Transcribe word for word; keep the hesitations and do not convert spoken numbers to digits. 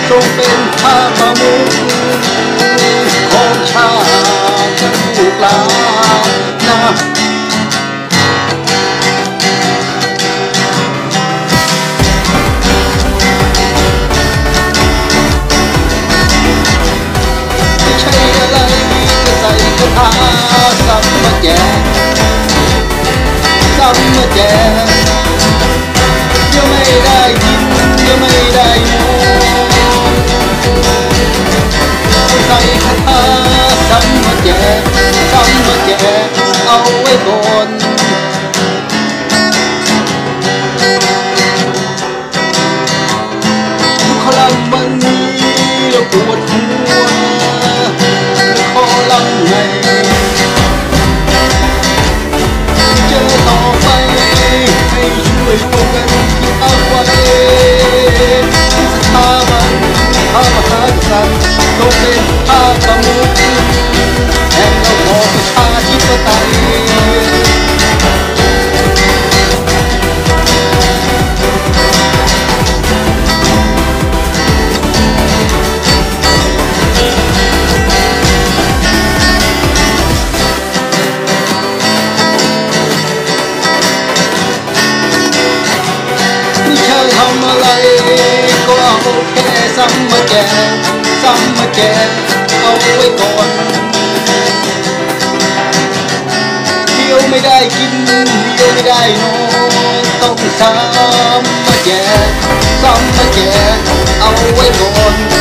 จงเป็นข้าประมุขของชาติลูกหลานนะไม่ใช่อะไรจะใส่กระทาซ้ำมาแจกซ้ำมาแจกเดี๋ยวไม่ได้กินเดี๋ยวไม่ได้นอนใส่คาถาซ้ำมาแจกซ้ำมาแจกเอาไว้ก่อนทุกครั้งวันนี้เราปวดหัวขอลำให้เจอต่อไปให้ช่วยร่วมกันคิดเอาไว้สถาบันพระมหากษัตริย์ต้องเป็นพระประมุขแห่งระบอบประชาธิปไตยทำอะไรก็เอาแค่ซ้ำมาแจกซ้ำมาแจกเอาไว้ก่อนเดียวไม่ได้กินเดียวไม่ได้นอนต้องซ้ำมาแจกซ้ำมาแจกเอาไว้ก่อน